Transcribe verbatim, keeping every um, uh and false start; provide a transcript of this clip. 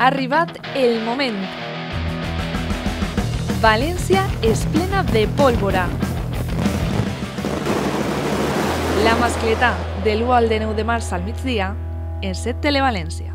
arribat el moment. València és plena de pólvora. La mascletà de l'u al dinou de març al migdia en set Televalència.